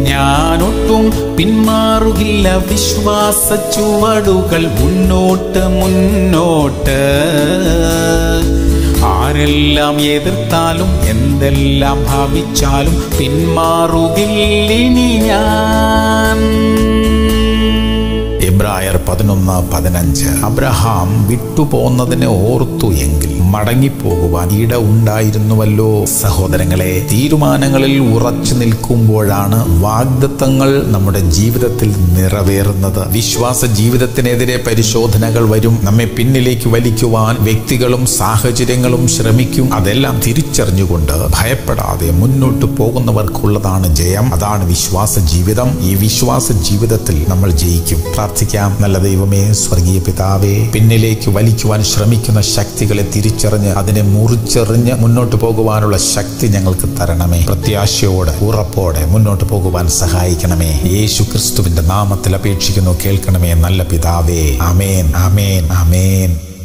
ഞാനൊട്ടും പിന്മാറുകില്ല, വിശ്വാസ ചുവടുകൾ മുന്നോട്ട് മുന്നോട്ട്. ആരെല്ലാം എതിർത്താലും എന്തെല്ലാം ഭാവിച്ചാലും പിന്മാറുകില്ലിനി ഞാൻ. എബ്രായർ 11:15. അബ്രഹാം വിട്ടുപോന്നതിനെ ഓർത്തു എങ്കിൽ മടങ്ങിപ്പോകുവാൻ ഇട ഉണ്ടായിരുന്നുവല്ലോ. സഹോദരങ്ങളെ, തീരുമാനങ്ങളിൽ ഉറച്ചു നിൽക്കുമ്പോഴാണ് വാഗ്ദത്തങ്ങൾ നമ്മുടെ ജീവിതത്തിൽ നിറവേറുന്നത്. വിശ്വാസ ജീവിതത്തിനെതിരെ പരിശോധനകൾ വരും. നമ്മെ പിന്നിലേക്ക് വലിക്കുവാൻ വ്യക്തികളും സാഹചര്യങ്ങളും ശ്രമിക്കും. അതെല്ലാം തിരിച്ചറിഞ്ഞുകൊണ്ട് ഭയപ്പെടാതെ മുന്നോട്ട് പോകുന്നവർക്കുള്ളതാണ് ജയം. അതാണ് വിശ്വാസ ജീവിതം. ഈ വിശ്വാസ ജീവിതത്തിൽ നമ്മൾ ജയിക്കും. പ്രാർത്ഥിക്കാം. നല്ല ദൈവമേ, സ്വർഗീയ പിതാവേ, പിന്നിലേക്ക് വലിക്കുവാൻ ശ്രമിക്കുന്ന ശക്തികളെ തിരിച്ചറിഞ്ഞ് അതിനെ മുറിച്ചെറിഞ്ഞ് മുന്നോട്ട് പോകുവാനുള്ള ശക്തി ഞങ്ങൾക്ക് തരണമേ. പ്രത്യാശയോടെ ഉറപ്പോടെ മുന്നോട്ട് പോകുവാൻ സഹായിക്കണമേ. യേശു ക്രിസ്തുവിന്റെ നാമത്തിൽ അപേക്ഷിക്കുന്നു, കേൾക്കണമേ നല്ല പിതാവേ. ആമേൻ, ആമേൻ, ആമേൻ.